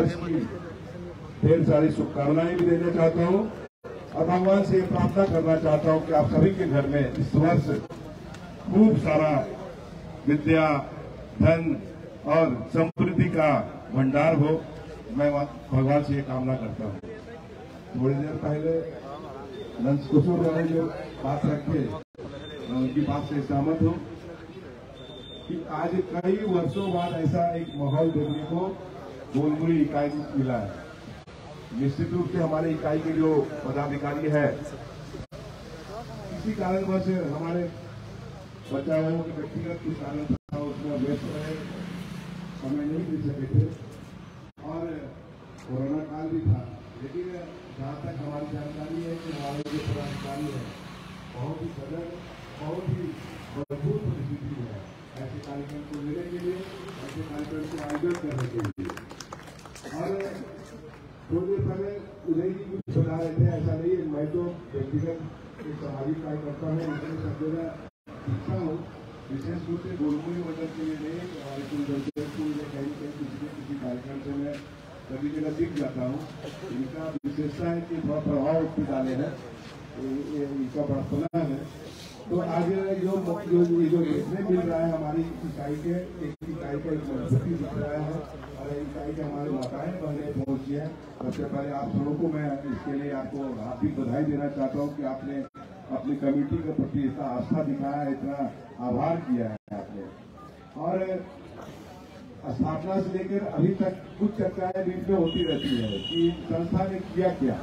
वर्ष की ढेर सारी शुभकामनाएं भी देना चाहता हूं और भगवान से प्रार्थना करना चाहता हूं कि आप सभी के घर में इस वर्ष खूब सारा विद्या, धन और समृद्धि का भंडार हो। मैं भगवान से ये कामना करता हूँ। थोड़ी देर पहले नंदकिशोर वाले जो बात रखे, मैं उनकी बात से सहमत हूँ कि आज कई वर्षों बाद ऐसा एक माहौल देखने को गोलमुरी इकाई मिला है। निश्चित रूप से हमारे इकाई के जो पदाधिकारी है, किसी कारणवश हमारे बचावों के व्यक्तिगत कुछ कारण था, उसमें व्यस्त रहे, समय नहीं दे सके थे और कोरोना काल भी था। लेकिन जहाँ तक हमारी जानकारी है कि हमारे जो पदाधिकारी है बहुत ही सजग, बहुत ही मजबूत परिस्थिति है ऐसे कार्यक्रम को लेने के लिए, ऐसे कार्यक्रम को आयोजन करने के लिए। और थोड़ी देर पहले उदय जी कुछ बता रहे थे, ऐसा नहीं है, मैं तो व्यक्तिगत एक सामाजिक कार्यकर्ता हूँ, इसलिए सब जगह दिखता हूँ, विशेष रूप से गोलमुरी मंडल के लिए नहीं, हमारे कुलदर्शक या कहीं किसी कार्यक्रम से मैं सभी जगह दिख जाता हूँ। इनका विशेषता है कि थोड़ा प्रभाव उठ डाले हैं, इनका बड़पना है। तो आज जो देखने मिल रहा है हमारी इकाई के, एक इकाई का एक मजबूती दिख रहा है और इकाई के हमारे माताएं बहने पहुंची है। सबसे पहले आप सबों को मैं इसके लिए आपको हार्दिक बधाई देना चाहता हूं कि आपने अपनी कमेटी के प्रति इतना आस्था दिखाया है, इतना आभार किया है आपने। और स्थापना से लेकर अभी तक कुछ चर्चाएं बीच में होती रहती है कि संस्था ने किया क्या।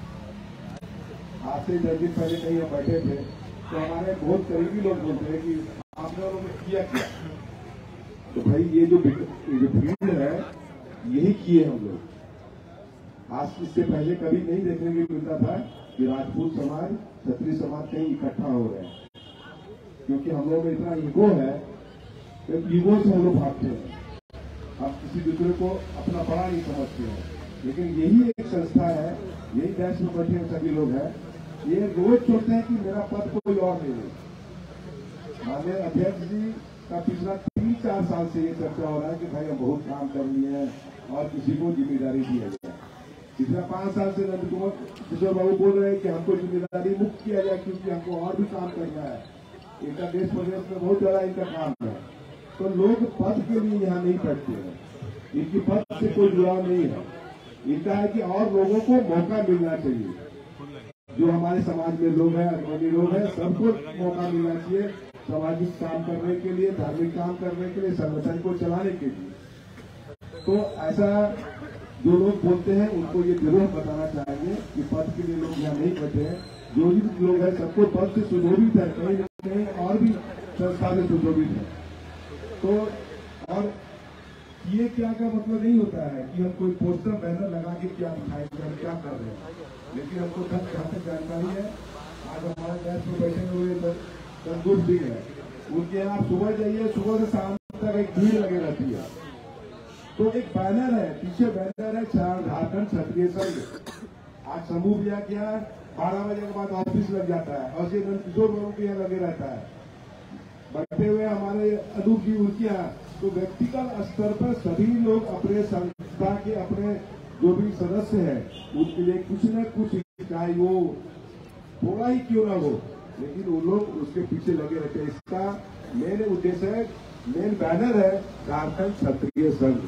आज से 10 दिन पहले कहीं हम बैठे थे तो हमारे बहुत करीबी लोग बोलते हैं कि आप लोगों ने किया क्या। तो भाई ये जो भीड़ है यही किए हम लोग। आज इससे पहले कभी नहीं देखने को मिलता था कि राजपूत समाज, क्षत्रिय समाज कहीं इकट्ठा हो रहे हैं, क्योंकि हम लोग में इतना ईगो है, ईगो से हम लोग भागते हैं, हम किसी दूसरे को अपना बड़ा नहीं समझते हैं। लेकिन यही एक संस्था है, यही देश में बैठे सभी लोग हैं, ये रोज सोचते हैं कि मेरा पद कोई और ले ले। माननीय अध्यक्ष जी का पिछला 3-4 साल से ये चर्चा हो रहा है कि भाई हम बहुत काम कर लिए हैं और किसी को जिम्मेदारी दिया जाए। पिछला 5 साल से नंदकिशोर बाबू बोल रहे हैं कि हमको जिम्मेदारी मुक्त किया जाए, क्योंकि हमको और भी काम करना है। इनका देश प्रदेश में बहुत ज्यादा इनका काम है। तो लोग पद के लिए यहाँ नहीं बैठते हैं, इनकी पद से कोई जुड़ाव नहीं है। इनका है कि और लोगों को मौका मिलना चाहिए। जो हमारे समाज में लोग हैं, अग्रणी लोग हैं, सबको मौका मिलना चाहिए सामाजिक काम करने के लिए, धार्मिक काम करने के लिए, संगठन को चलाने के लिए। तो ऐसा जो लोग बोलते हैं उनको ये जरूर बताना चाहेंगे कि पद के लिए लोग यहाँ नहीं बैठे हैं। जो भी लोग हैं सबको पद से सुशोभित है, कहीं न कहीं और भी संस्था में सुशोभित है। तो और ये क्या का मतलब नहीं होता है कि हम कोई पोस्टर बैनर लगा के क्या दिखाएंगे, हम क्या कर रहे हैं। लेकिन हमको जहाँ तक जानकारी है, आज हमारे देश में बैठे हुए तंदूर सिंह है, उनके यहाँ सुबह जाइए, सुबह से शाम तक एक भीड़ लगे रहती है। तो एक बैनर है, पीछे बैनर है झारखंड क्षत्रिय संघ। आज समूह किया क्या, 12 बजे के बाद ऑफिस लग जाता है और नंदकिशोर बाबू के यहाँ लगे रहता है, बैठे हुए हमारे अनूप जी उनके यहाँ। तो व्यक्तिगत स्तर पर सभी लोग अपने संस्था के, अपने जो भी सदस्य हैं उनके लिए कुछ न कुछ, चाहे वो थोड़ा ही क्यों ना हो, लेकिन वो लोग उसके पीछे लगे रहते हैं। इसका मेन उद्देश्य है, मेन बैनर है झारखंड क्षत्रिय संघ।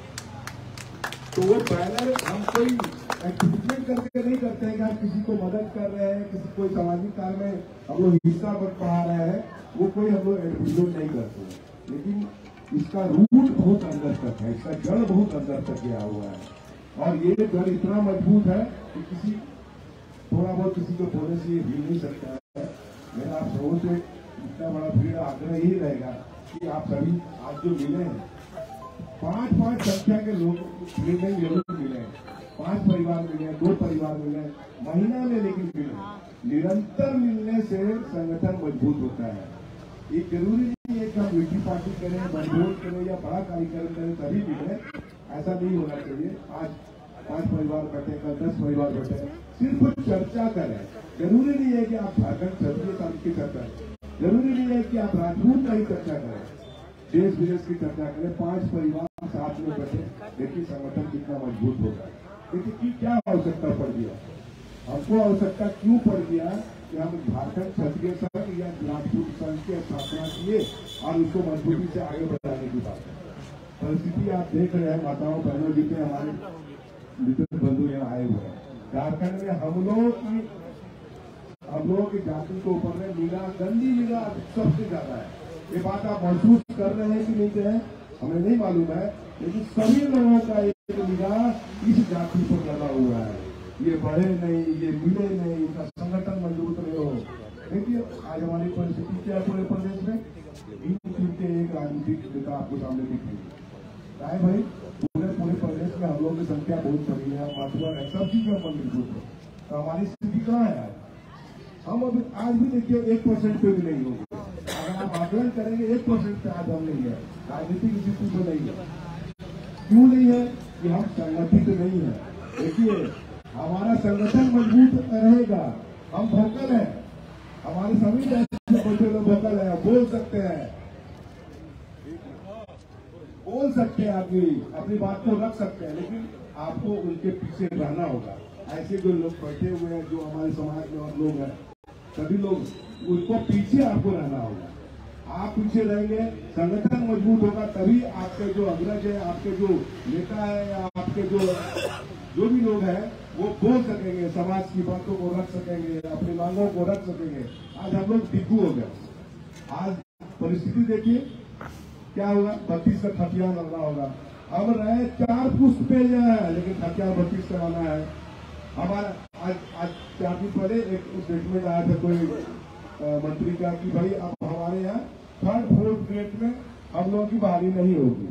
तो वो बैनर हम कोई एक्टिविटी करके नहीं करते हैं कि हम किसी को मदद कर रहे हैं, किसी कोई सामाजिक कार्य में हम लोग हिस्सा पा रहे हैं, वो कोई हम लोग एडवर्टाइजमेंट नहीं करते हैं। लेकिन इसका रूट बहुत अंदर तक है, इसका जड़ बहुत अंदर तक गया हुआ है और ये जड़ इतना मजबूत है कि किसी थोड़ा बहुत किसी को बोलने से ये हिल नहीं सकता है। मेरा आप सबों से इतना बड़ा भीड़ आग्रह ही रहेगा कि आप सभी आज जो मिले हैं, 5-5 संख्या के लोग भीड़ में जरूर मिले हैं। 5 परिवार मिले, 2 परिवार मिले, महीना में लेकिन मिले। निरंतर मिलने से संगठन मजबूत होता है। ये जरूरी नहीं है कि हम मीठी पार्टी करें, बंदोल करें या बड़ा कार्यक्रम करें तभी मिले, ऐसा नहीं होना चाहिए। आज 5 परिवार बैठे, कल 10 परिवार बैठे, सिर्फ चर्चा करें। जरूरी नहीं है कि आप झारखंड क्षत्रिय संघ की चर्चा करें, जरूरी नहीं है कि आप राजपूत का ही चर्चा करें। देश विदेश की चर्चा करें, 5 परिवार साथ में बैठे, देखिए संगठन कितना मजबूत होगा। देखिए कि क्या आवश्यकता पड़ गया, हमको आवश्यकता क्यों पड़ गया कि हम झारखंड क्षत्रिय संघ या राजपूत संघ की स्थापना किए और उसको मजबूती से आगे बढ़ाने की बात है। परिस्थिति आप देख रहे हैं, माताओं बहनों जी के हमारे मित्र बंधु यहाँ आए हुए हैं। झारखंड में हम लोगों की जाति के ऊपर में निगाह, गंदी निगाह सबसे ज्यादा है। ये बात आप महसूस कर रहे हैं कि नहीं है, हमें नहीं मालूम है, लेकिन सभी लोगों का एक निगाह इस जाति पर लगा हुआ है। ये बढ़े नहीं, ये मिले नहीं, इनका संगठन मजबूत नहीं हो। देखिए आज हमारी परिस्थिति क्या है पूरे प्रदेश में, के एक राजनीतिक नेता आपके सामने दिख रही है भाई। पूरे प्रदेश में हम लोगों की संख्या बहुत बड़ी है, महत्व है, सब चीज में मजबूत है, तो हमारी स्थिति कहाँ है? हम अभी आज भी देखिए 1% पे भी नहीं होंगे। अगर आप आकलन करेंगे 1% पे आज हम नहीं है, राजनीतिक स्थिति तो नहीं है। क्यों नहीं है? कि हम संगठित नहीं है। देखिए हमारा संगठन मजबूत रहेगा, हम वोकल है, हमारे सभी बैठे लोग वोकल है, बोल सकते हैं आदमी अपनी बात को रख सकते हैं, लेकिन आपको उनके पीछे रहना होगा। ऐसे जो लोग बैठे हुए हैं, जो हमारे समाज में और लोग हैं, सभी लोग उनको पीछे आपको रहना होगा। आप पीछे रहेंगे, संगठन मजबूत होगा, तभी आपके जो अग्रज है, आपके जो नेता है या आपके जो भी लोग हैं वो बोल सकेंगे, समाज की बातों को रख सकेंगे, अपनी मांगों को रख सकेंगे। आज हम लोग टिकू हो गए। आज परिस्थिति देखिए क्या होगा, 32 का खतियान लगना होगा। अब रहे 4 पुष्प पे है, लेकिन खतियान 32 का लाना है। हमारा आज 4 दिन पहले एक स्टेटमेंट आया था कोई मंत्री का कि भाई अब हमारे यहाँ 3rd 4th ग्रेड में हम लोगों की बहाली नहीं होगी।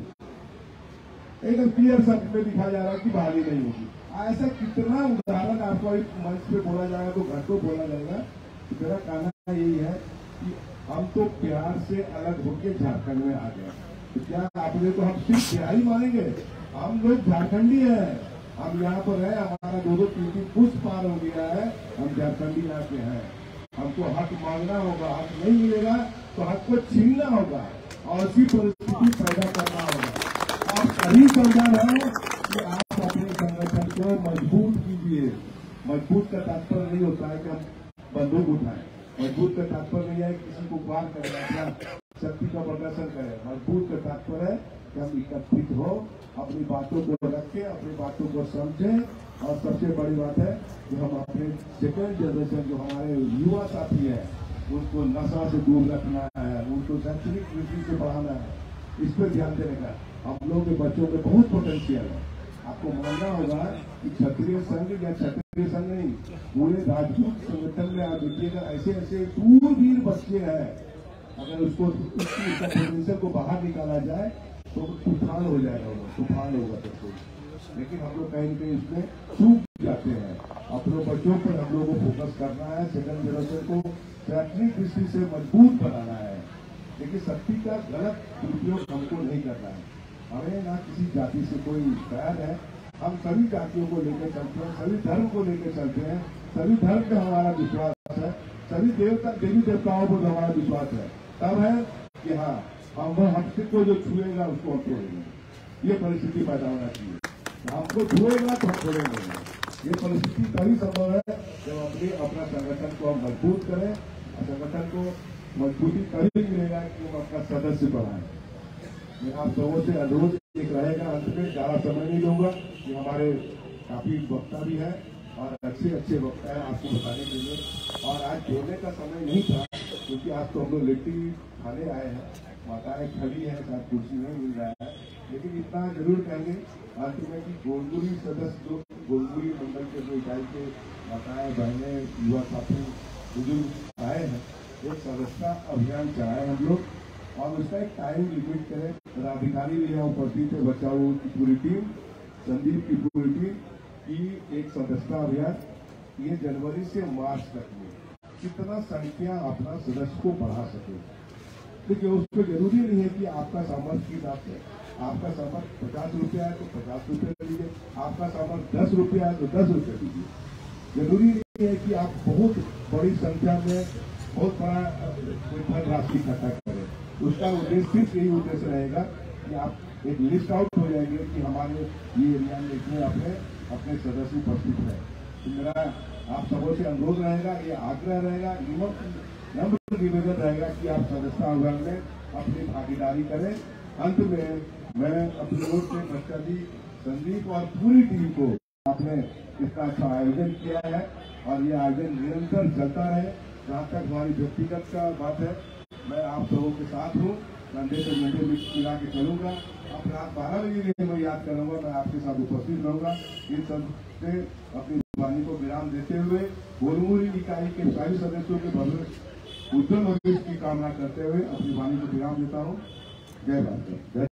एकदम क्लियर शब्द में लिखा जा रहा है कि बहाली नहीं होगी। ऐसा कितना उदाहरण आपको एक मंच पे बोला जाएगा तो घंटों बोला जाएगा। तो मेरा कहना यही है कि हम तो प्यार से अलग होकर झारखंड में आ गए, तो क्या आपने तो हम सिर्फ प्यार ही मानेंगे? हम लोग झारखंडी हैं, हम यहाँ पर है, हमारा 2-2 3-3 पुष्प पार हो गया है, हम झारखंडी यहाँ के हैं। हमको हक मांगना होगा, हक नहीं मिलेगा तो हक को छीनना होगा और ऐसी परिस्थिति पैदा करना होगा। आप सही समझा रहे हैं कि आप अपने संगठन को मजबूत कीजिए। मजबूत का तात्पर्य नहीं होता है कि हम बंदूक उठाएं, मजबूत का तात्पर्य नहीं है किसी को वार करें, अपना शक्ति का प्रदर्शन करें। मजबूत का तात्पर्य है कि हम एकत्रित हो, अपनी बातों को रखें, अपनी बातों को समझें, और सबसे बड़ी बात है कि हम अपने सेकेंड जनरेशन जो हमारे युवा साथी है उनको नशा से दूर रखना है, उनको शैक्षणिक दृष्टि से बढ़ाना है, इस पर ध्यान देने का। हम लोग के बच्चों में बहुत पोटेंशियल है। आपको मानना होगा कि क्षत्रिय संघ या क्षत्रिय संघ नहीं, पूरे राजपूत संगठन में आप देखिएगा ऐसे दूरबीर बच्चे हैं। अगर उसको पोटेंशियल को बाहर निकाला जाए तो तूफान हो जाएगा, तूफान होगा सबको। लेकिन हम लोग कहीं न कहीं इसमें चूक जाते हैं। अपने बच्चों पर हम लोगों को फोकस करना है, सेकंड जनरेशन को शैक्षणिक दृष्टि से मजबूत बनाना है। लेकिन शक्ति का गलत उपयोग हमको नहीं करना है। हमें ना किसी जाति से कोई बैर है, हम सभी जातियों को लेकर चलते हैं, सभी धर्म को लेकर चलते हैं, सभी धर्म पे हमारा विश्वास है, सभी देवी देवताओं पर हमारा विश्वास है। तब है कि हाँ हमसे को जो छुएगा उसको हम छोड़ेंगे। ये परिस्थिति पैदा होना चाहिए, हमको छुएगा तो हम छोड़ेंगे। ये परिस्थिति तभी संभव है जब अपना संगठन को हम मजबूत करें, और संगठन को मजबूती तभी मिलेगा कि हम अपना सदस्य बढ़ाएं। मैं आप सबों से अनुरोध एक रहेगा, अंत में ज्यादा समय नहीं दूंगा कि हमारे काफी वक्ता भी है और अच्छे वक्ता है आपको बताने के लिए, और आज बोलने का समय नहीं था क्योंकि आज तो हम लोग लिट्टी खाने आए हैं, माताएं खड़ी है, शायद कुर्सी नहीं मिल रहा है। लेकिन इतना जरूर कहेंगे अंत में कि गोलगुरी सदस्य जो गोलगुरी मंडल के जो इकाई के माताएं बहने युवा साथी बुजुर्ग आए हैं, एक सदस्यता अभियान चलाए हम लोग, और उसका एक टाइम लिमिट करें। पदाधिकारी भी है, उपस्थित है, बचाओ की पूरी टीम, संदीप की पूरी टीम की एक सदस्यता अभियान ये जनवरी से मार्च तक में कितना संख्या अपना सदस्य को बढ़ा सके। देखिए उसको जरूरी नहीं है कि आपका सामर्थ्य के हिसाब से, आपका सामर्थ्य 50 रुपया है तो 50 रुपये लीजिए, आपका सामर्थ्य 10 रुपया है तो 10 रुपये लीजिए। जरूरी नहीं है कि आप बहुत बड़ी संख्या में बहुत बड़ा कोई धन राशि इकट्ठा करें। उसका उद्देश्य सिर्फ यही उद्देश्य रहेगा कि आप एक लिस्ट आउट हो जाएंगे कि हमारे ये एरिया में इतने अपने सदस्य उपस्थित है। तो मेरा आप सबों से अनुरोध रहेगा, ये आग्रह रहेगा, नम्र निवेदन रहेगा कि आप सदस्यता अभियान में अपनी भागीदारी करें। अंत में मैं अपनी ओर से बच्चा जी, संदीप और पूरी टीम को आपने इतना अच्छा आयोजन किया है और ये आयोजन निरंतर चलता रहे। जहाँ तक हमारी व्यक्तिगत का बात है, मैं आप सबों के साथ हूँ, घंटे से घंटे मिला के चलूंगा। अब रात 12 बजे मैं याद करूंगा, मैं आपके साथ उपस्थित रहूंगा। इन सब से अपनी वाणी को विराम देते हुए बोलमूरी इकाई के सभी सदस्यों के भविष्य उज्जवल भविष्य की कामना करते हुए अपनी वाणी को विराम देता हूँ। जय भारत।